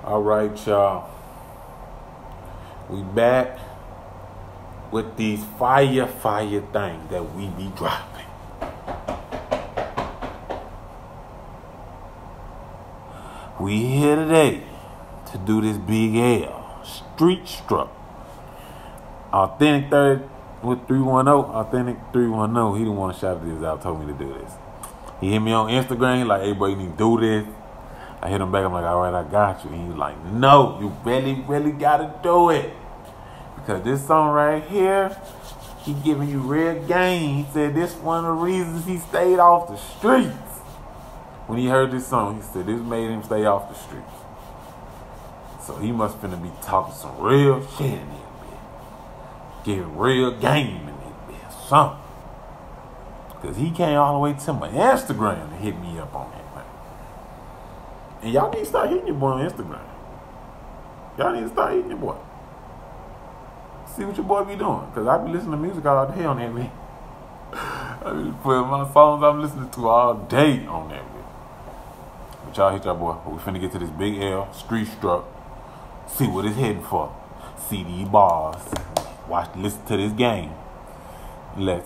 All right, y'all. We back with these fire things that we be dropping. We here today to do this Big L Street Struck. Authentic Third with 310. Authentic 310. He the one shouted this out, told me to do this. He hit me on Instagram. He like, hey, bro, you need to do this. I hit him back. I'm like, all right, I got you. And he's like, no, you really got to do it. Because this song right here, he giving you real game. He said this one of the reasons he stayed off the streets. When he heard this song, he said this made him stay off the streets. So he must finna be talking some real shit in this bitch. Giving real game in this bitch. Something. Because he came all the way to my Instagram to hit me up on that. And y'all need to start hitting your boy on Instagram. Y'all need to start hitting your boy. See what your boy be doing. Because I be listening to music all day on that, man. I be putting my songs I'm listening to all day on that, man. But y'all hit y'all boy. We finna get to this Big L Street Struck. See what it's heading for. See these bars. Listen to this game. Let's.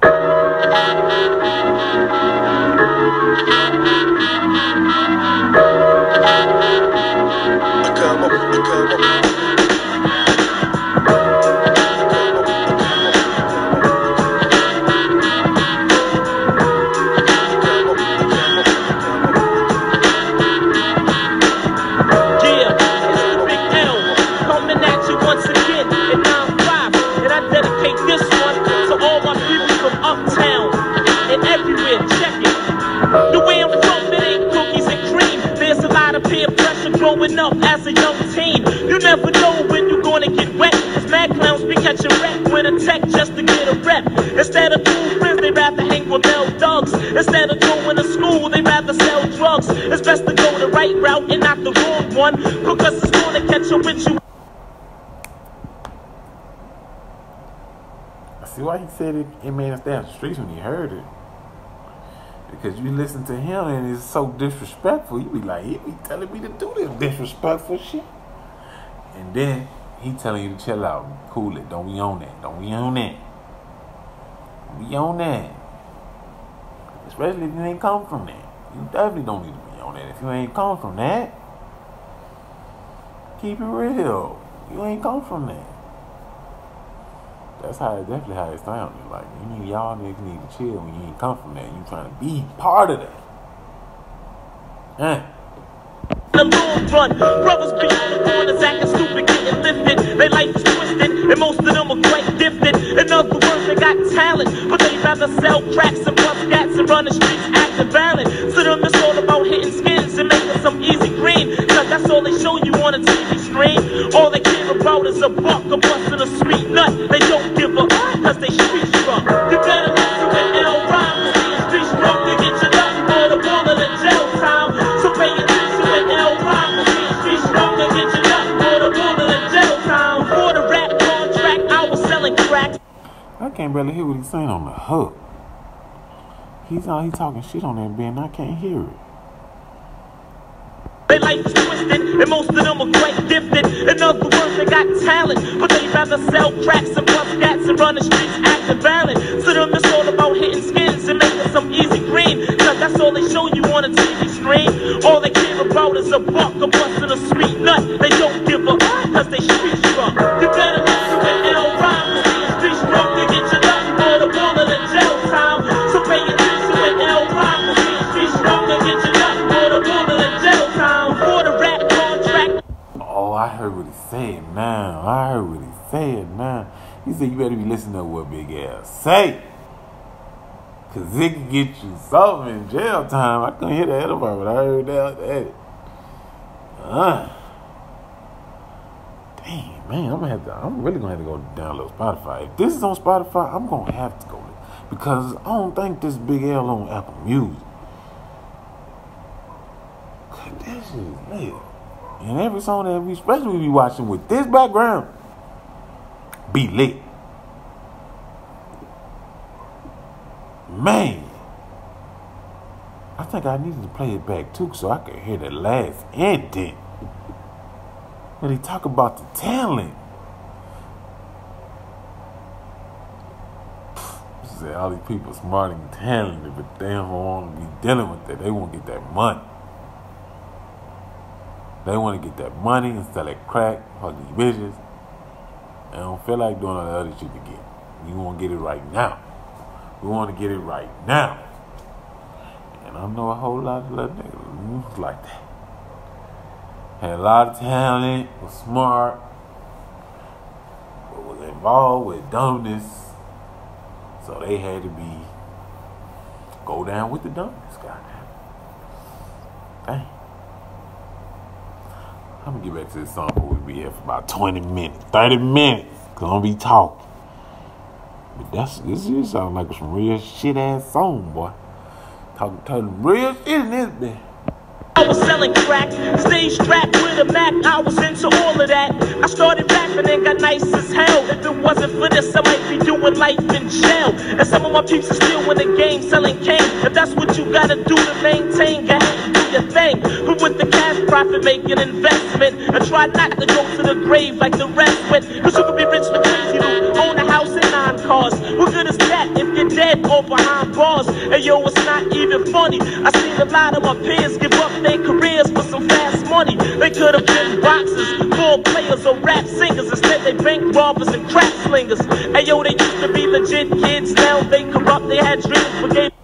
Growing up as a young teen, you never know when you're gonna get wet. Cause mad clowns be catching wreck with a tech just to get a rep. Instead of cool friends, they rather hang with male thugs. Instead of going to school, they rather sell drugs. It's best to go the right route and not the wrong one, because it's gonna catch up with you. I see why he said it made us stay on the streets when he heard it. Because you listen to him and it's so disrespectful. You be like, he be telling me to do this disrespectful shit. And then he telling you to chill out. Cool it. Don't be on that. Don't be on that. Don't be on that. Especially if you ain't come from that. You definitely don't need to be on that. If you ain't come from that, keep it real. You ain't come from that. That's definitely how it sounded. Like, y'all niggas need to chill when you ain't come from that. You trying to be part of that. The long run, brothers be on the corners acting stupid, getting lifted. Their life is twisted, and most of them are quite gifted. In other words, they got talent, but they rather sell cracks and bust cats and run the streets acting violent. To them, it's all about hitting skins and making some easy green. Cause that's all they show you on a TV screen. All they care about is a buck, a bustin' a sweet nut. They don't give a cause they street struck. You better listen with L rhymes. Street struck to get your nuts for the ball of the jail time. So pay attention with L rhymes. Street struck to get your nuts for the ball of the jail time. For the rap contract, I was selling crack. I can't barely hear what he's saying on the hook. He's talking shit on that band. I can't hear it. Their life is twisted, and most of them are quite gifted. In other words, they got talent, but they rather sell cracks and bust cats and run the streets acting violent. To them, it's all about hitting skins and making some easy green. Cause that's all they show you on a TV screen. All they care about is a buck, a bustin' a sweet nut. They don't give a cause they street struck. You better listen with L rhymes. Street struck to get your nuts for the ball of the jail time. So pay attention with L rhymes. Street struck to get your nuts for the ball of the jail time. For the rap contract. Oh, I heard what he said now. He said you better be listening to what Big L say. Cause it can get you something in jail time. I couldn't hear the other part, but I heard that. Dang, man, I'm really gonna have to go download Spotify. If this is on Spotify, I'm gonna have to go because I don't think this Big L on Apple Music. Cause this is lit. And every song that especially we be watching with this background, be lit. Man, I think I needed to play it back too so I could hear the last ending. But he talk about the talent. He said all these people smart and talented, but they don't want to be dealing with that. They want to get that money. They want to get that money and sell that crack, fuck these bitches. They don't feel like doing all the other shit to get it. We want to get it right now. We want to get it right now. And I know a whole lot of little niggas like that. Had a lot of talent, was smart, but was involved with dumbness. So they had to go down with the dumbness, goddamn. Dang. I'm gonna get back to this song before we be here for about 20 minutes, 30 minutes, cause I'm gonna be talking. But this sounds like some real shit ass song, boy. Talking real shit in this bitch. I was selling crack, stage strapped with a Mac, I was into all of that. I started rapping and got nice as hell. If it wasn't for this, I might be doing life in jail. And some of my peeps are still in the game selling cane. If that's what you gotta do to maintain, go ahead and do your thing. But with the cash profit, make an investment. And try not to go to the grave like the rest went. Cause you can be rich but crazy, you own a house and 9 cars. What good is that if you're dead or behind bars? And yo, it's not even funny. I seen a lot of my peers give up their careers for some fast money. They could have been boxers, ball players, or rap singers. Instead they bank robbers and crack slingers. And yo, they used to be legit kids, now they corrupt. They had dreams but gave.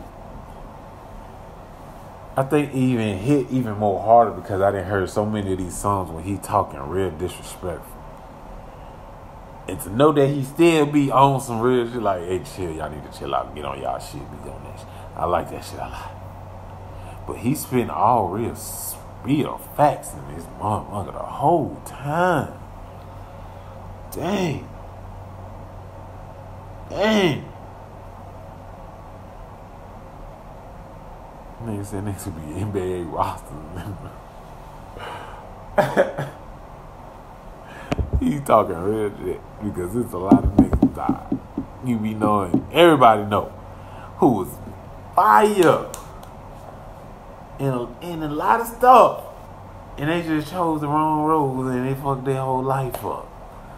I think he even hit even more harder because I didn't hear so many of these songs when he talking real disrespectful. And to know that he still be on some real shit like, hey, chill, y'all need to chill out and get on y'all shit. Be on that shit. I like that shit a lot. But he spent all real facts in this motherfucker the whole time. Dang. Nigga said niggas should be NBA rosters. He's talking real shit because it's a lot of niggas died. You be knowing, everybody know who was fire in a lot of stuff. And they just chose the wrong road and they fucked their whole life up.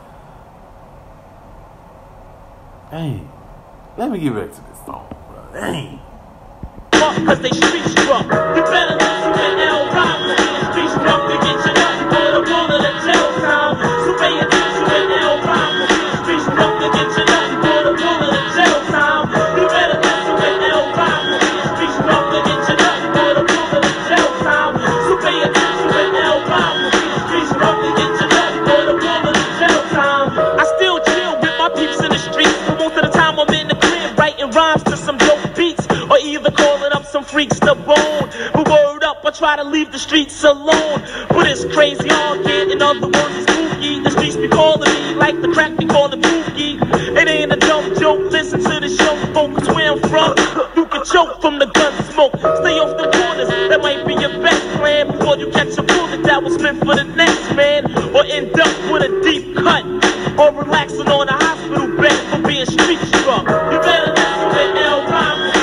Dang. Let me get back to this song, bro. Dang. Cause they street struck. You better listen to L. Robinson. Street struck to get your nuts for the roll of the jail time. So pay attention to L. Robinson. Street struck to get your nuts for the roll of the jail time. You better listen to L. Robinson. Street struck to get your nuts for the roll of the jail time. So pay attention to L. Robinson. Street struck to get your nuts for the roll of the jail time. I still chill with my peeps in the streets, but most of the time I'm in the crib writing rhymes to some dope beats, or either calling up some freaks to bone. But word up, I try to leave the streets alone. But it's crazy all kid, in other words it's spooky. The streets be calling me like the crack be calling Pookie. It ain't a dumb joke, listen to the show, focus where I'm from. You can choke from the gun smoke, stay off the corners, that might be your best plan. Before you catch a bullet that was meant for the next man. Or end up with a deep cut, or relaxing on a hospital bed for being street struck. You better listen to L. Robinson.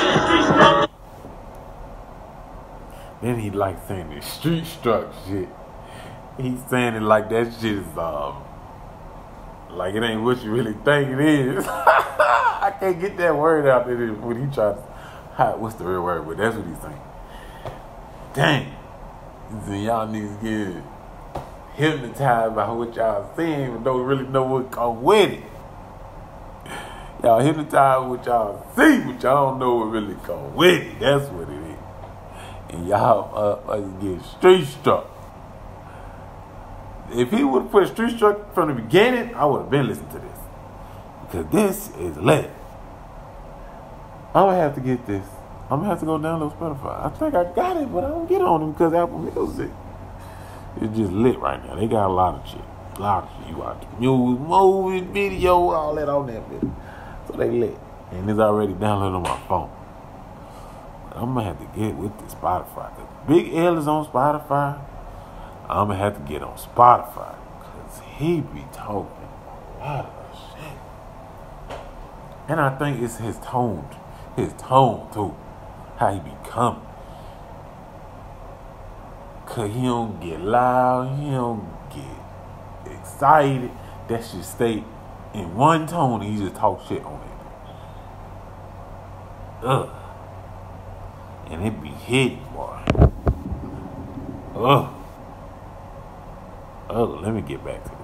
Then he like saying this street struck shit. He's saying it like that shit is like it ain't what you really think it is. I can't get that word out there when he tries to what's the real word, but that's what he's saying. Dang. He said y'all niggas get hypnotized by what y'all saying but don't really know what comes with it. Y'all hypnotized with what y'all see, but y'all don't know what really comes with it. That's what it is. And y'all get street struck. If he would have put street struck from the beginning, I would have been listening to this. Because this is lit. I'm going to have to get this. I'm going to have to go download Spotify. I think I got it, but I don't get on it because Apple Music. It's just lit right now. They got a lot of shit. A lot of shit. You watch music, movies, video, all that on that bitch. So they lit. And it's already downloaded on my phone. I'm going to have to get with the Spotify. Big L is on Spotify. I'm going to have to get on Spotify. Because he be talking a lot of shit. And I think it's his tone. His tone, too. How he be coming. Because he don't get loud. He don't get excited, that should stay in one tone and you just talk shit on it. Ugh. And it be hitting, boy. Ugh. Oh, let me get back to this.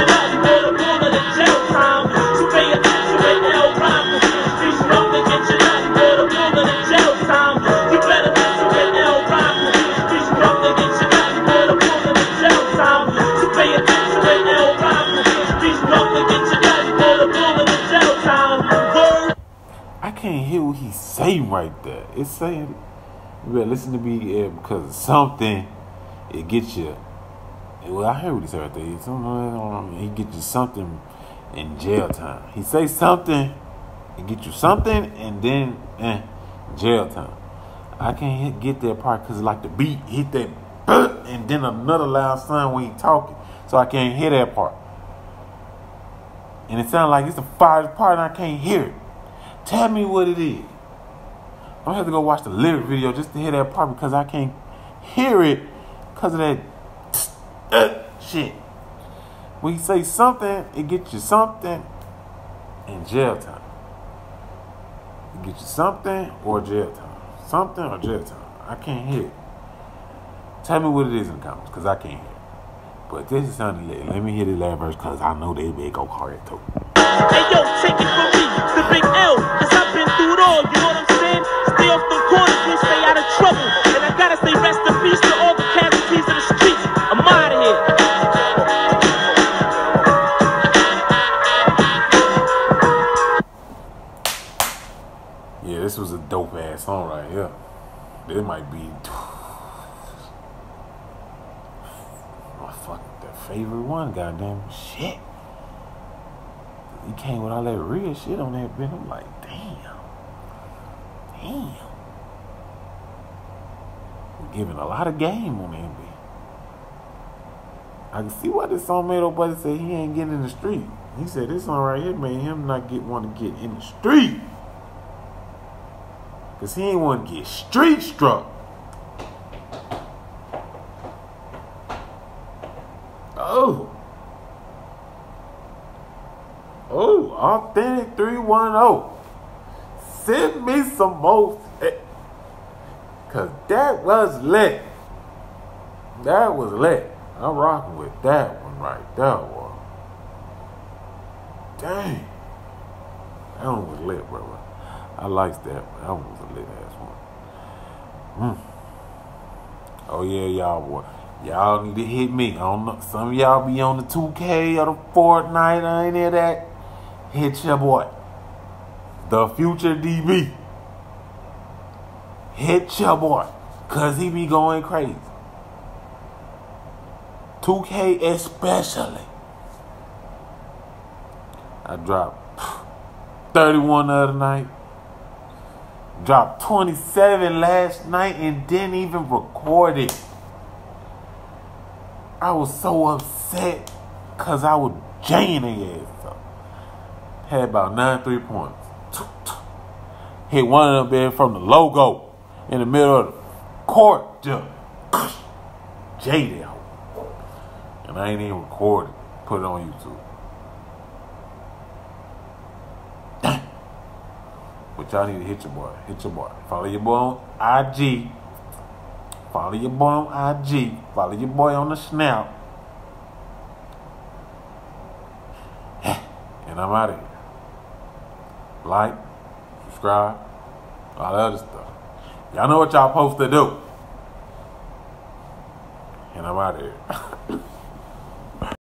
I can't hear what he's saying right there. It's saying, you better listen to me because something, it gets you. Well, I heard what he said right there. He get you something in jail time. He say something, he get you something, and then jail time. I can't get that part because like the beat hit that, and then another loud sound when he talking, so I can't hear that part. And it sounds like it's the farthest part, and I can't hear it. Tell me what it is. I'm gonna have to go watch the lyric video just to hear that part because I can't hear it because of that shit. When you say something, it gets you something in jail time. It gets you something or jail time. Something or jail time. I can't hear it. Tell me what it is in the comments because I can't hear it. But this is sounding lit. Let me hear the last verse because I know they big go hard too. Hey yo, take it from me, the big L, cause I've been through it all, you know what I'm saying? Stay off the corners, we stay out of trouble. And I gotta say rest in peace to all the casualties of the streets. I'm out of here. Yeah, this was a dope ass song right here. This might be my fucking favorite one, goddamn shit. He came with all that real shit on that bit. I'm like, damn. We're giving a lot of game on that bit. I can see why this song made nobody say he ain't getting in the street. He said this song right here made him not want to get in the street. Cause he ain't want to get street struck. Oh, Authentic 310. Send me some more. Cause that was lit. That was lit. I'm rocking with that one right there, boy. Dang. That one was lit, bro. I liked that. That one was a lit ass one. Oh yeah, y'all, boy. Y'all need to hit me. I don't know. Some of y'all be on the 2K or the Fortnite or any of that. Hit your boy, the Future DB. Hit your boy, cause he be going crazy. 2K especially. I dropped 31 the other night. Dropped 27 last night and didn't even record it. I was so upset cause I was jaying their ass up. Had about 9 3-pointers. Hit one of them there from the logo in the middle of the court. Just jaded out. And I ain't even recorded. Put it on YouTube. Dang. But y'all need to hit your boy. Hit your boy. Follow your boy on IG. Follow your boy on IG. Follow your boy on the Snap. And I'm out of here. Like, subscribe, all that other stuff. Y'all know what y'all supposed to do. And I'm out of here.